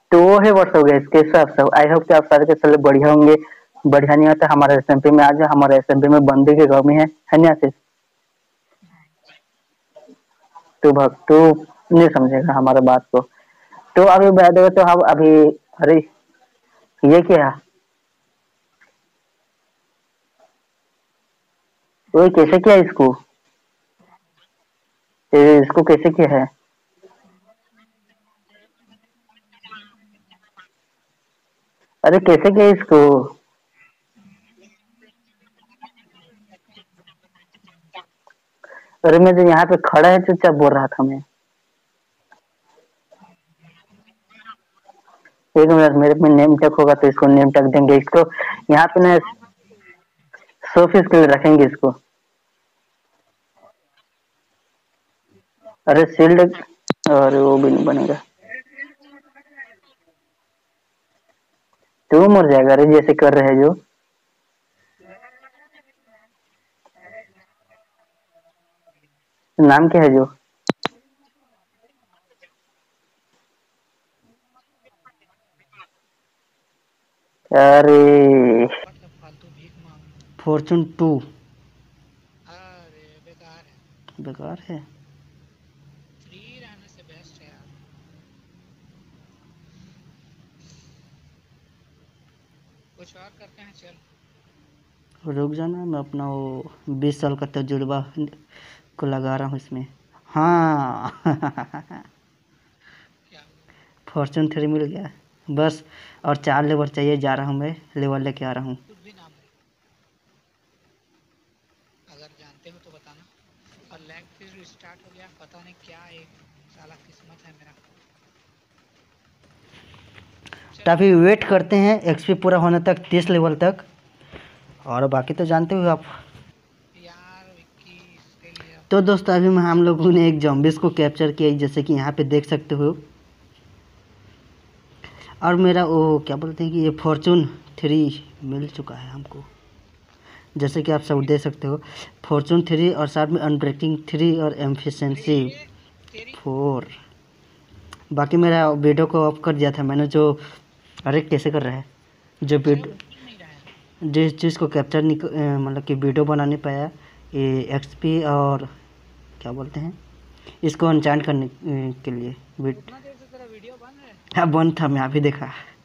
तो वो है व्हाट्स हो गया इसके सब सब। आई होप कि आप सारे के सारे बढ़िया होंगे। बढ़िया नहीं होता हमारे एसएमपी में आ जाओ, हमारे एसएमपी में बंदे की कमी है ना आशीष? तू नहीं समझेगा हमारे बात को। तो अभी बैठ गए तो हम अभी। अरे ये क्या? वो कैसे किया इसको? इसको कैसे किया है? अरे कैसे किया इसको? अरे मैं जो यहाँ पे खड़ा है चुपचाप बोल रहा था मैं। एक मिनट, मेरे में नेम टैग होगा तो इसको नेम टैग देंगे इसको। यहाँ पे ना 100 फीस के लिए रखेंगे इसको। अरे शील्ड। अरे वो भी नहीं बनेगा। तू मर जाएगा अरे जैसे कर रहे जो। नाम क्या है जो? अरे फॉर्चून 2 बेकार है। कुछ और करते हैं चल। रुक जाना, मैं अपना वो 20 साल का तजुर्बा को लगा रहा हूँ इसमें। हाँ फॉर्चून 3 मिल गया बस। और 4 लेवल चाहिए, जा रहा हूँ मैं लेवल लेके आ रहा हूँ। अगर जानते हो तो बताना। और लैग फिर स्टार्ट हो गया, पता नहीं क्या है, साला किस्मत है मेरा। तो अभी वेट करते हैं एक्सपी पूरा होने तक 30 लेवल तक। और बाकी तो जानते हो आप। तो दोस्तों अभी में हम लोगों ने एक जॉम्बिस को कैप्चर किया जैसे कि यहाँ पे देख सकते हो। और मेरा वो क्या बोलते हैं कि ये फॉर्चून 3 मिल चुका है हमको, जैसे कि आप सब देख सकते हो। फॉर्चून 3 और साथ में अनब्रेकिंग 3 और एफिशिएंसी 4। बाकी मेरा वीडियो को ऑफ कर दिया था मैंने जो। अरे कैसे कर रहा है जो वीडियो, जिस चीज़ को कैप्चर नहीं मतलब कि वीडियो बना नहीं पाया, ये एक्सपी और क्या बोलते हैं इसको अनचांट करने के लिए वीडियो। हाँ बंद था, मैं अभी देखा।